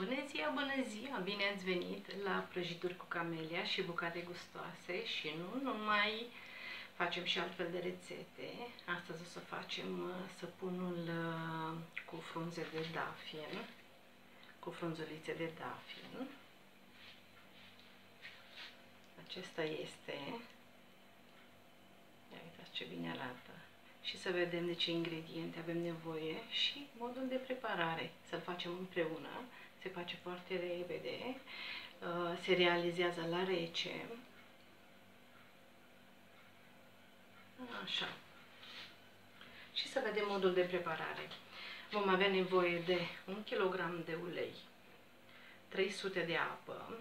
Bună ziua, bună ziua! Bine ați venit la prăjituri cu camelia și bucate gustoase și nu numai, facem și altfel de rețete. Astăzi o să facem săpunul cu frunze de dafin, cu frunzulițe de dafin. Acesta este. Ia uitați ce bine arată. Și să vedem de ce ingrediente avem nevoie și modul de preparare. Să-l facem împreună. Se face foarte repede. Se realizează la rece. Așa. Și să vedem modul de preparare. Vom avea nevoie de 1 kg de ulei, 300 de apă,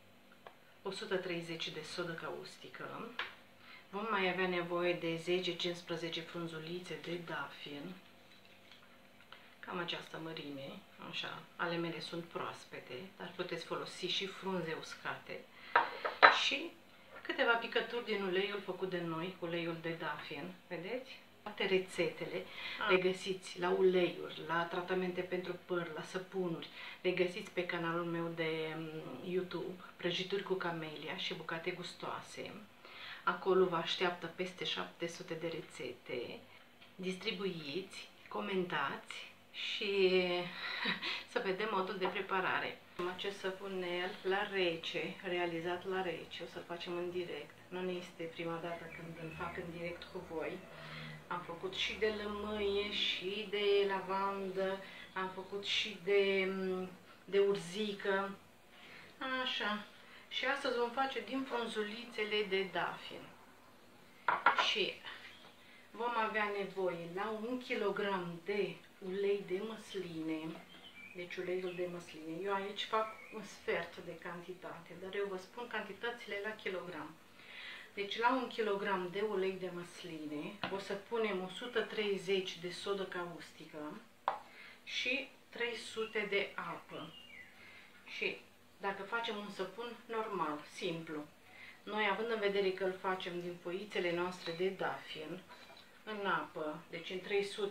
130 de sodă caustică. Vom mai avea nevoie de 10-15 frunzulițe de dafin, cam această mărime, așa, ale mele sunt proaspete, dar puteți folosi și frunze uscate, și câteva picături din uleiul făcut de noi, uleiul de dafin, vedeți? Toate rețetele le găsiți la uleiuri, la tratamente pentru păr, la săpunuri, le găsiți pe canalul meu de YouTube, Prăjituri cu Camelia și Bucate Gustoase. Acolo vă așteaptă peste 700 de rețete. Distribuiți, comentați și să vedem modul de preparare. Acest săpunel la rece, realizat la rece, o să facem în direct. Nu ne este prima dată când îl fac în direct cu voi. Am făcut și de lămâie, și de lavandă, am făcut și de urzică. Așa. Și astăzi vom face din frunzulițele de dafin. Și vom avea nevoie la 1 kg de ulei de măsline. Deci uleiul de măsline. Eu aici fac un sfert de cantitate, dar eu vă spun cantitățile la kilogram. Deci la 1 kg de ulei de măsline o să punem 130 de sodă caustică și 300 de apă. Și dacă facem un săpun normal, simplu, noi având în vedere că îl facem din foițele noastre de dafin, în apă, deci în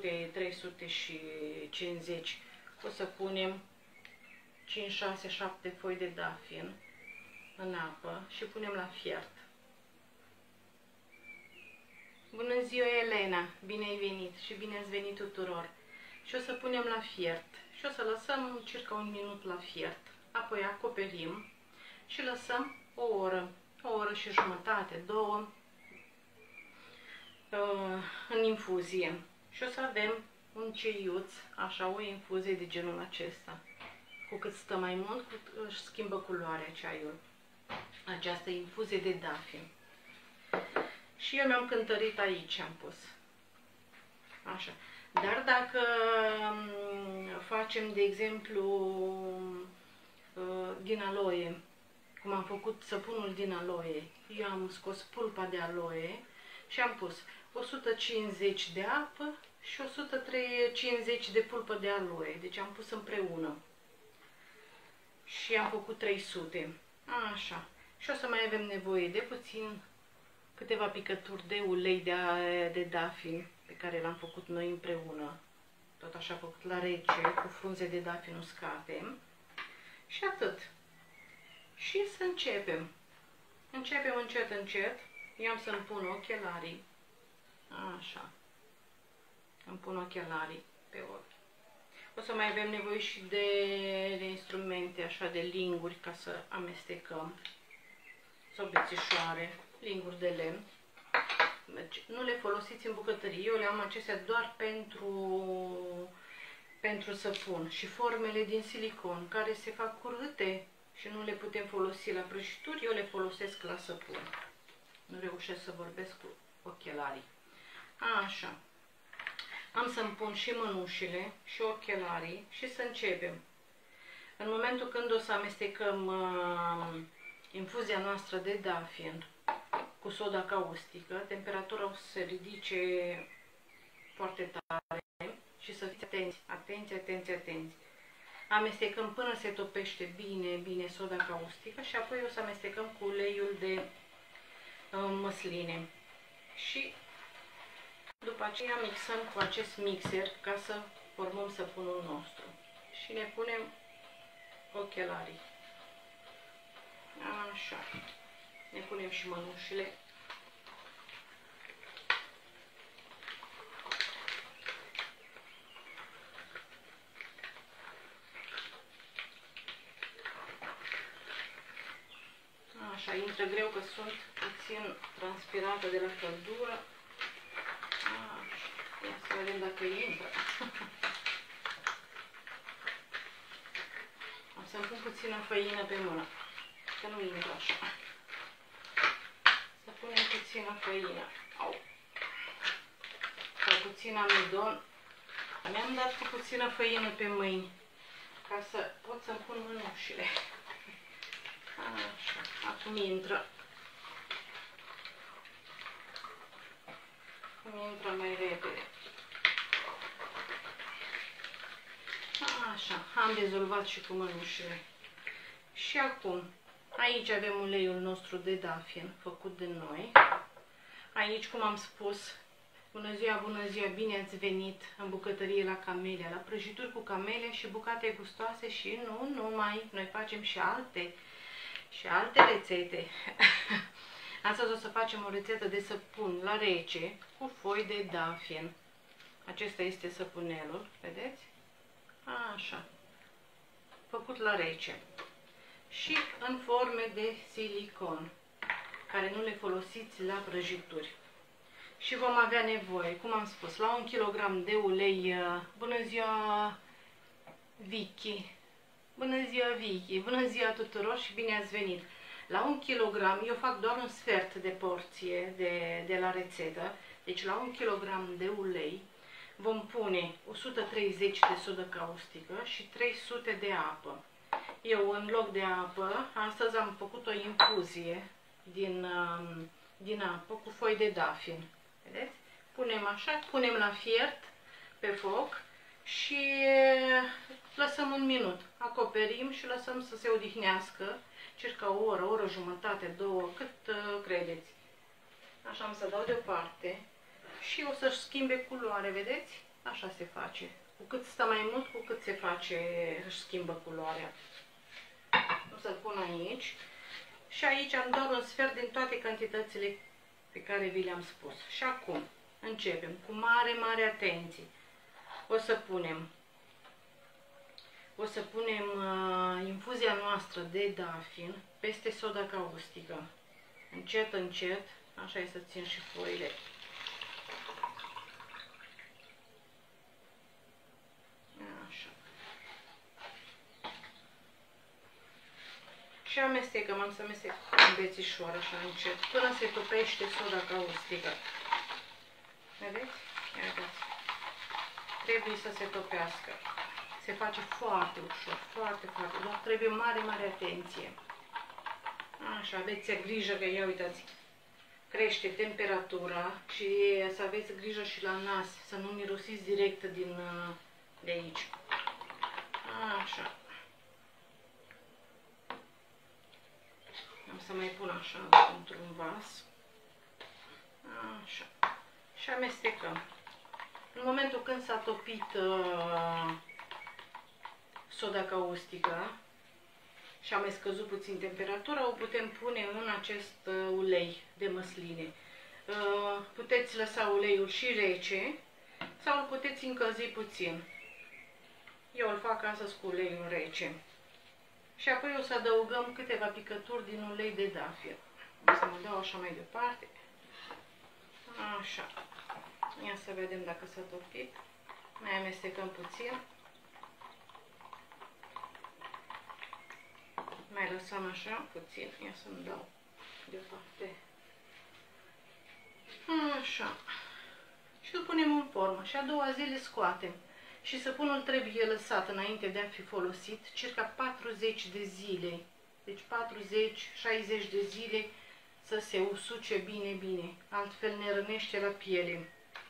300-350, o să punem 5, 6, 7 foi de dafin în apă și punem la fiert. Bună ziua, Elena! Bine ai venit și bine ați venit tuturor! Și o să punem la fiert și o să lăsăm circa 1 minut la fiert. Apoi acoperim și lăsăm o oră și jumătate, 2, în infuzie. Și o să avem un ceiuț, așa, o infuzie de genul acesta. Cu cât stă mai mult, cu cât își schimbă culoarea ceaiul. Această infuzie de dafin. Și eu mi-am cântărit aici, am pus. Așa. Dar dacă facem, de exemplu, din aloe, cum am făcut săpunul din aloe, eu am scos pulpa de aloe și am pus 150 de apă și 150 de pulpă de aloe, deci am pus împreună și am făcut 300, așa. Și o să mai avem nevoie de puțin, câteva picături de ulei de dafin pe care l-am făcut noi împreună, tot așa făcut la rece, cu frunze de dafin uscate. Și atât. Și să începem. Începem încet, încet. Eu am să-mi pun ochelarii. Așa. Îmi pun ochelarii pe ochi. O să mai avem nevoie și de instrumente, așa, de linguri, ca să amestecăm. Sau bețișoare, linguri de lemn. Deci, nu le folosiți în bucătărie. Eu le am acestea doar pentru săpun, și formele din silicon care se fac curâte și nu le putem folosi la prăjituri, eu le folosesc la săpun. Nu reușesc să vorbesc cu ochelarii. Așa. Am să-mi pun și mănușile și ochelarii și să începem. În momentul când o să amestecăm infuzia noastră de dafin cu soda caustică, temperatura o să se ridice foarte tare. Și să fiți atenți, atenți, atenți, atenți. Amestecăm până se topește bine, bine soda caustică și apoi o să amestecăm cu uleiul de măsline. Și după aceea mixăm cu acest mixer ca să formăm săpunul nostru. Și ne punem ochelarii. Așa. Ne punem și mănușile. Așa, intră greu că sunt puțin transpirată de la căldură. Așa, ia să vedem dacă intră. Am să-mi pun puțină făină pe mână, că nu intră așa. Să punem puțină făină. Au. Sau puțin amidon. Mi-am dat cu puțină făină pe mâini, ca să pot să-mi pun mânușile. Așa, acum intră. Acum intră mai repede. Așa, am rezolvat și cu mănușile. Și acum, aici avem uleiul nostru de dafin, făcut de noi. Aici, cum am spus, bună ziua, bine ați venit în bucătărie la Camelia, la prăjituri cu camelia și bucate gustoase și nu numai, noi facem și alte rețete. Astăzi o să facem o rețetă de săpun la rece cu foi de dafin. Acesta este săpunelul, vedeți? Așa. Făcut la rece. Și în forme de silicon, care nu le folosiți la prăjituri. Și vom avea nevoie, cum am spus, la 1 kg de ulei. Bună ziua, Vicky! Bună ziua, Vicky! Bună ziua tuturor și bine ați venit! La 1 kg, eu fac doar un sfert de porție de la rețetă. Deci la 1 kg de ulei vom pune 130 de sodă caustică și 300 de apă. Eu, în loc de apă, astăzi am făcut o infuzie din apă cu foi de dafin. Vedeți? Punem așa, punem la fiert pe foc și lăsăm un minut. Acoperim și lăsăm să se odihnească circa o oră jumătate, două, cât credeți. Așa am să dau deoparte și o să-și schimbe culoare, vedeți? Așa se face. Cu cât stă mai mult, cu cât se face, își schimbă culoarea. O să-l pun aici. Și aici am doar un sfert din toate cantitățile pe care vi le-am spus. Și acum începem cu mare atenție. O să punem infuzia noastră de dafin peste soda caustică. Încet, așa e să țin și foile. Așa. Și amestecăm, am să amestec un bețișor așa încet, până se topește soda caustică. Vedeți? Iată-ți. Trebuie să se topească. Se face foarte ușor, foarte, dar trebuie mare atenție. Așa, aveți grijă că, ia uitați, crește temperatura și să aveți grijă și la nas, să nu mirosiți direct de aici. Așa. Am să mai pun așa într-un vas. Așa. Și amestecăm. În momentul când s-a topit soda caustică și am mai scăzut puțin temperatura, o putem pune în acest ulei de măsline. Puteți lăsa uleiul și rece sau îl puteți încălzi puțin. Eu îl fac astăzi cu uleiul rece. Și apoi o să adăugăm câteva picături din ulei de dafin. O să mă dau așa mai departe. Așa. Ia să vedem dacă s-a topit. Mai amestecăm puțin. Mai lăsăm așa puțin. Ia să-mi dau deoparte. Așa. Și îl punem în formă. Și a doua zi le scoatem. Și săpunul trebuie lăsat înainte de a fi folosit circa 40 de zile. Deci 40-60 de zile să se usuce bine. Altfel ne rănește la piele.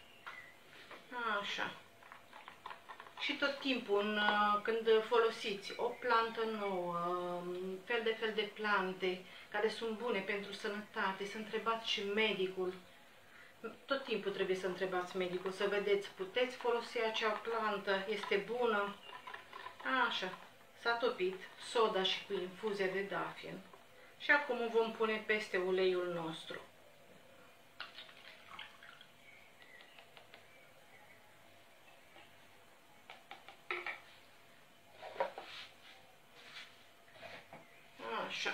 Așa. Și tot timpul, când folosiți o plantă nouă, fel de plante care sunt bune pentru sănătate, să întrebați și medicul. Tot timpul trebuie să întrebați medicul, să vedeți, puteți folosi acea plantă, este bună. Așa. s-a topit soda și cu infuzia de dafin și acum o vom pune peste uleiul nostru. Așa.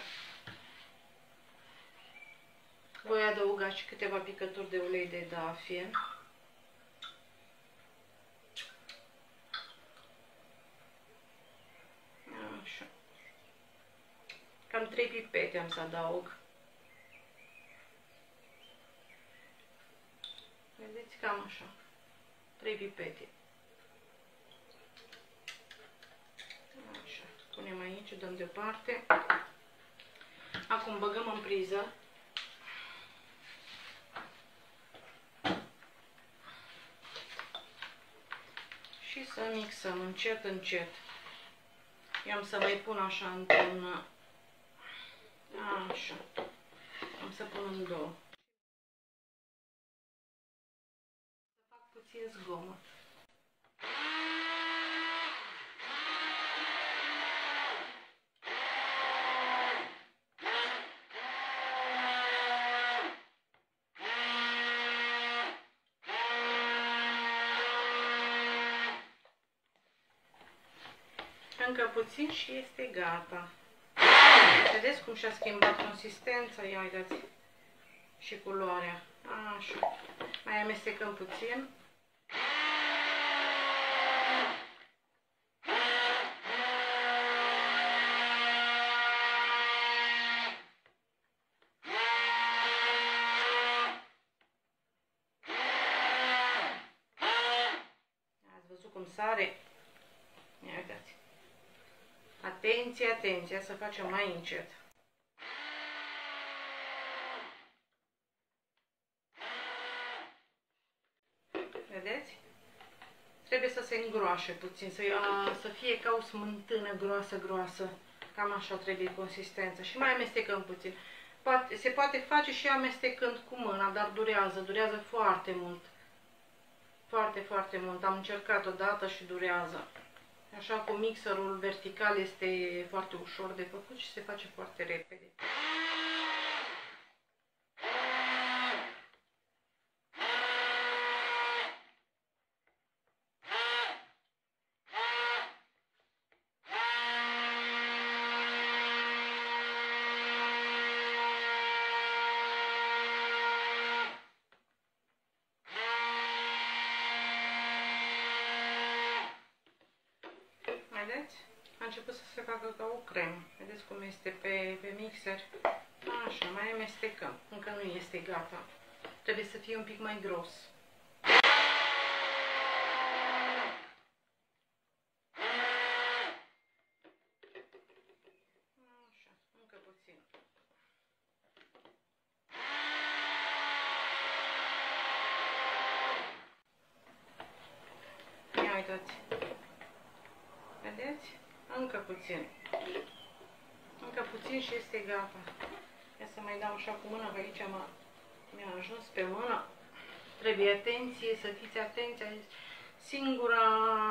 Voi adăuga și câteva picături de ulei de dafin. Așa. Cam 3 pipete am să adaug. Vedeți, cam așa. 3 pipete. Așa. Punem aici, dăm deoparte. Acum băgăm în priză. Și să mixăm încet, încet. Eu am să mai pun așa într-un... Așa. Am să pun în două. Să fac puțin zgomot. Încă puțin și este gata. Vedeți cum și-a schimbat consistența? Ia uitați. Și culoarea. Așa. Mai amestecăm puțin. Ați văzut cum sare? Ia uitați. Atenție, atenție, să facem mai încet. Vedeți? Trebuie să se îngroașe puțin, să fie ca o smântână groasă, groasă. Cam așa trebuie consistența. Și mai amestecăm puțin. Se poate face și amestecând cu mâna, dar durează foarte mult. Foarte, foarte mult. Am încercat odată și durează. Așa, cu mixerul vertical este foarte ușor de făcut și se face foarte repede. Vedeți? A început să se facă ca o cremă. Vedeți cum este pe mixer? Așa, mai amestecăm. Încă nu este gata. Trebuie să fie un pic mai gros. Așa, încă puțin. Ia uitați. Vedeți? Încă puțin. Încă puțin și este gata. Ia să mai dau așa cu mâna, că aici mi-a ajuns pe mână. Trebuie atenție, să fiți atenți. Singura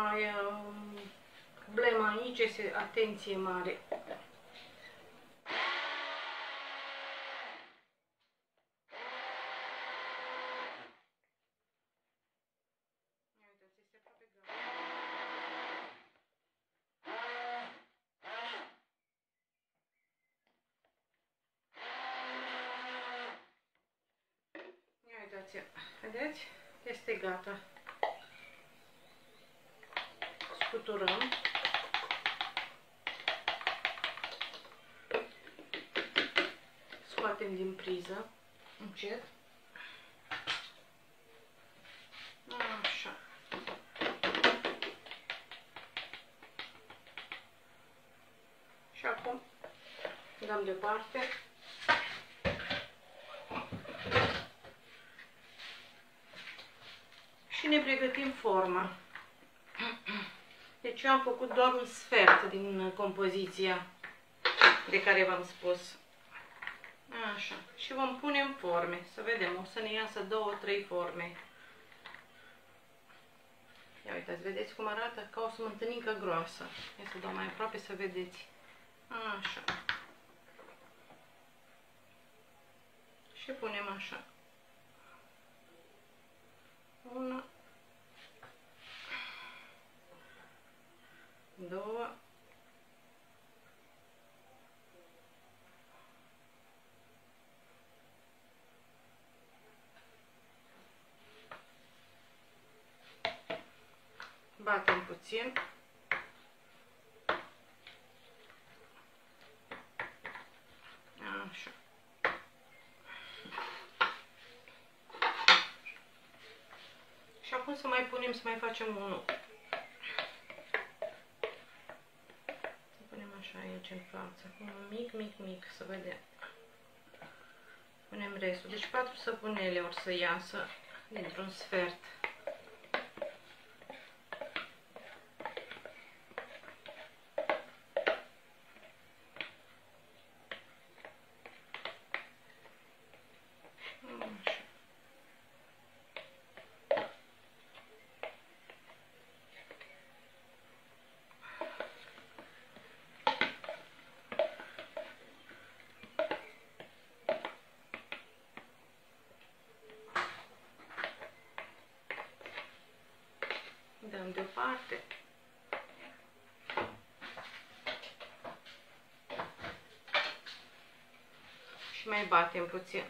problemă aici este atenție mare. Vedeți? Este gata. Scuturăm. Scoatem din priză. Încet. Așa. Și acum dăm deoparte. Și ne pregătim forma. Deci eu am făcut doar un sfert din compoziția de care v-am spus. Așa. Și vom pune în forme. Să vedem. O să ne iasă 2-3 forme. Ia uitați, vedeți cum arată? Ca o smântânică groasă. Ia să dau mai aproape să vedeți. Așa. Și punem așa. Una. Două. Batem puțin. Așa. Și acum să mai punem, să mai facem unul. Să punem așa aici în față. Unul mic, mic, mic, să vedem. Punem restul. Deci 4 săpunele or să iasă dintr-un sfert. Dăm deoparte. Și mai batem puțin.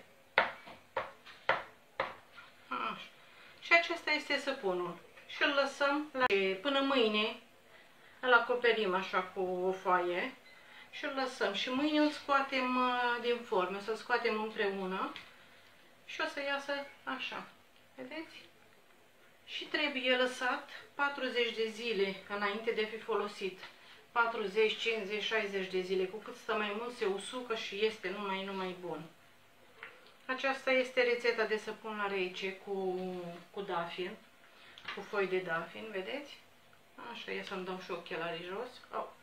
Așa. Și acesta este săpunul. Și îl lăsăm până mâine. Îl acoperim așa cu o foaie. Și îl lăsăm. Și mâine îl scoatem din formă. Să-l scoatem împreună. Și o să iasă așa. Vedeți? Și trebuie lăsat 40 de zile înainte de a fi folosit. 40, 50, 60 de zile. Cu cât stă mai mult se usucă și este numai bun. Aceasta este rețeta de săpun la rece cu dafin. Cu foi de dafin, vedeți? Așa, ia să-mi dau și ochelarii jos. Oh.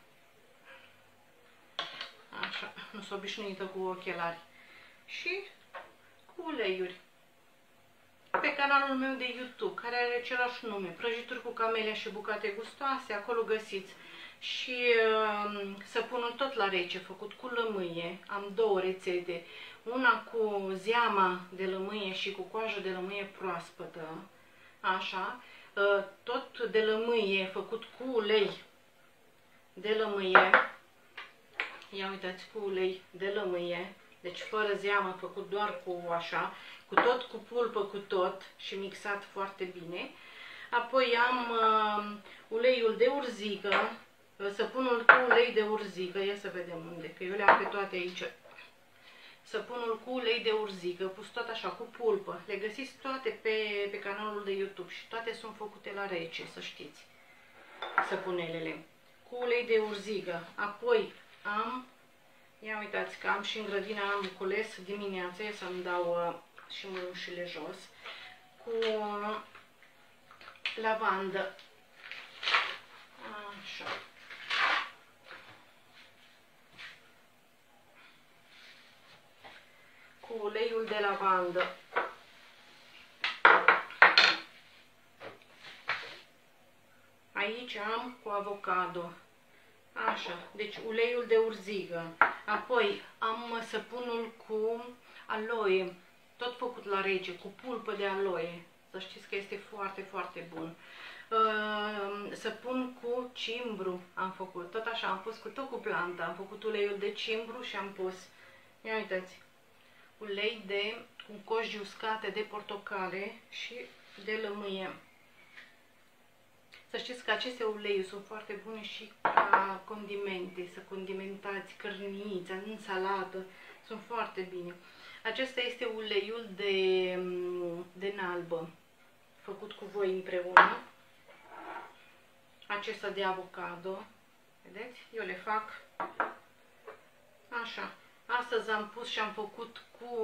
Așa, nu sunt obișnuită cu ochelari. Și cu uleiuri. Pe canalul meu de YouTube, care are același nume, Prăjituri cu camelia și bucate gustoase, acolo găsiți. Și săpunul tot la rece, făcut cu lămâie. Am două rețete. Una cu zeama de lămâie și cu coajă de lămâie proaspătă. Așa. Tot de lămâie, făcut cu ulei de lămâie. Ia uitați, cu ulei de lămâie. Deci fără zeamă, făcut doar cu așa. Cu pulpă, cu tot și mixat foarte bine. Apoi am uleiul de urzică, săpunul cu ulei de urzică, ia să vedem unde, că eu le am pe toate aici. Săpunul cu ulei de urzică, pus tot așa, cu pulpă. Le găsiți toate pe canalul de YouTube și toate sunt făcute la rece, să știți, săpunelele. Cu ulei de urzică. Apoi am, ia uitați că am și în grădina, am cules dimineața, să-mi dau și mânușile jos, cu lavandă. Așa. Cu uleiul de lavandă. Aici am cu avocado. Așa, deci uleiul de urzică. Apoi am săpunul cu aloe. Tot făcut la rece, cu pulpă de aloe. Să știți că este foarte, foarte bun. Săpun cu cimbru am făcut. Tot așa, am pus tot cu planta. Am făcut uleiul de cimbru și am pus, ia uitați, ulei cu coși uscate de portocale și de lămâie. Să știți că aceste ulei sunt foarte bune și ca condimente, să condimentați cărnița, în salată, sunt foarte bine. Acesta este uleiul de nalbă, făcut cu voi împreună. Acesta de avocado, vedeți? Eu le fac așa. Astăzi am pus și am făcut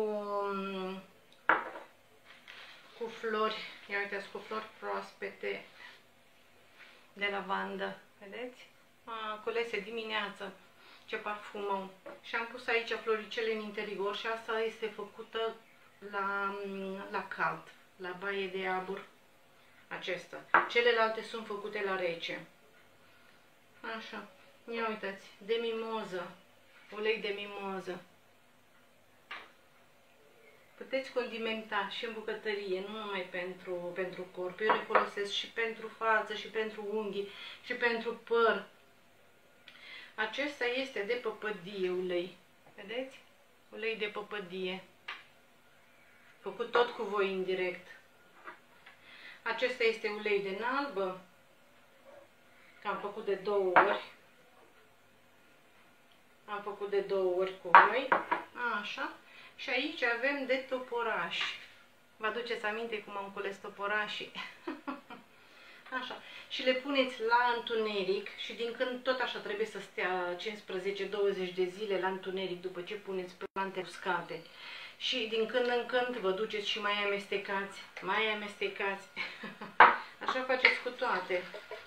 cu flori, ia uitați, cu flori proaspete de lavandă, vedeți? Culese dimineața, ce parfum au. Și am pus aici floricele în interior și asta este făcută la cald, la baie de abur. acesta. Celelalte sunt făcute la rece. Așa. Ia uitați, de mimoză. Ulei de mimoză. Puteți condimenta și în bucătărie, nu numai pentru corp. Eu le folosesc și pentru față, și pentru unghii, și pentru păr. Acesta este de păpădie ulei. Vedeți? Ulei de păpădie. Făcut tot cu voi indirect. Acesta este ulei de nalbă. Că am făcut de 2 ori. Am făcut de 2 ori cu voi. Așa. Și aici avem de toporaș. Vă aduceți aminte cum am cules toporașii? Așa. Și le puneți la întuneric și din când tot așa trebuie să stea 15-20 de zile la întuneric după ce puneți plante uscate. Și din când în când vă duceți și mai amestecați, mai amestecați. Așa faceți cu toate.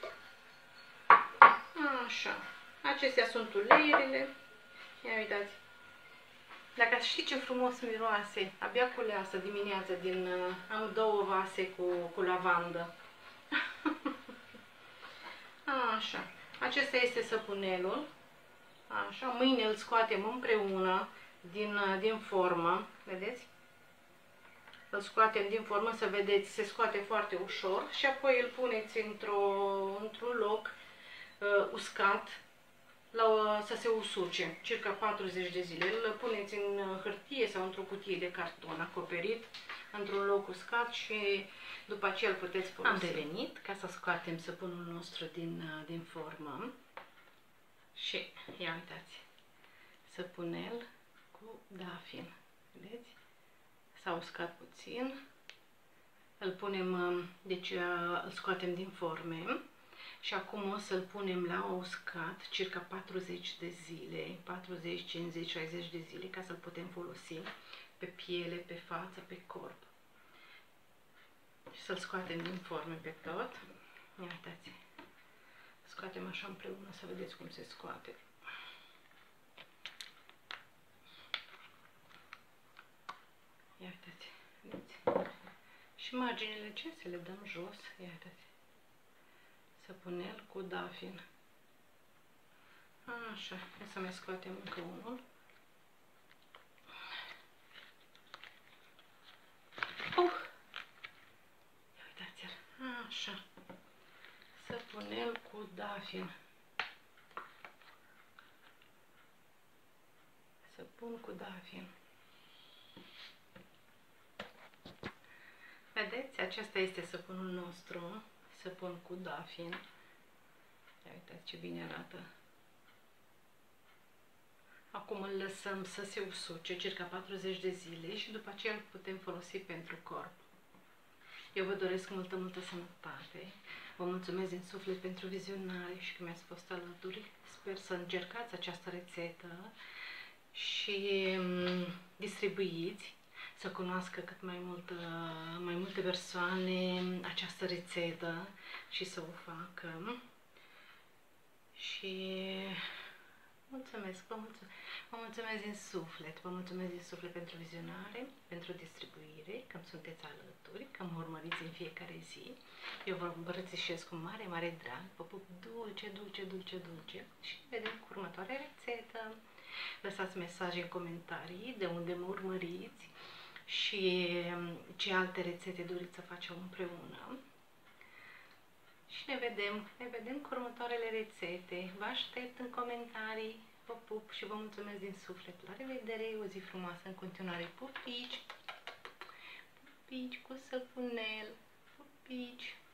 Așa. Acestea sunt uleiurile. Ia uitați. Dacă știți ce frumos miroase, abia culeasă dimineața am 2 vase cu lavandă. Așa. Acesta este săpunelul. Așa. Mâine îl scoatem împreună din formă. Vedeți? Îl scoatem din formă să vedeți, se scoate foarte ușor și apoi îl puneți într-un loc uscat să se usuce, circa 40 de zile. Îl puneți în hârtie sau într-o cutie de carton acoperit, într-un loc uscat și după aceea îl puteți folosi. Am revenit ca să scoatem săpunul nostru din formă și ia uitați, săpunel cu dafin, vedeți? S-a uscat puțin, îl punem, deci îl scoatem din forme. Și acum o să-l punem la uscat circa 40 de zile, 40, 50, 60 de zile, ca să-l putem folosi pe piele, pe față, pe corp. Și să-l scoatem din forme pe tot. Ia uitați. Scoatem așa împreună să vedeți cum se scoate. Ia uitați. Vedeți? Și marginile ce să le dăm jos. Ia uitați. Săpunel cu dafin. Așa, să mai scoatem încă unul. Uitați-l. Așa. Săpunel cu dafin. Săpun cu dafin. Vedeți? Acesta este săpunul nostru. Săpun cu dafin. Ia uitați ce bine arată. Acum îl lăsăm să se usuce circa 40 de zile și după aceea îl putem folosi pentru corp. Eu vă doresc multă, multă sănătate. Vă mulțumesc din suflet pentru vizionare și că mi-ați fost alături. Sper să încercați această rețetă și distribuiți, să cunoască cât mai multe persoane această rețetă și să o facă. Și mulțumesc, vă mulțumesc din suflet, vă mulțumesc din suflet pentru vizionare, pentru distribuire, că îmi sunteți alături, că mă urmăriți în fiecare zi. Eu vă îmbrățișez cu mare, mare drag, vă pup dulce, dulce, dulce, dulce și ne vedem cu următoarea rețetă. Lăsați mesaje în comentarii de unde mă urmăriți și ce alte rețete doriți să facem împreună. Și ne vedem cu următoarele rețete. Vă aștept în comentarii, vă pup și vă mulțumesc din suflet. La revedere, o zi frumoasă în continuare. Pupici, pupici cu săpunel, pupici.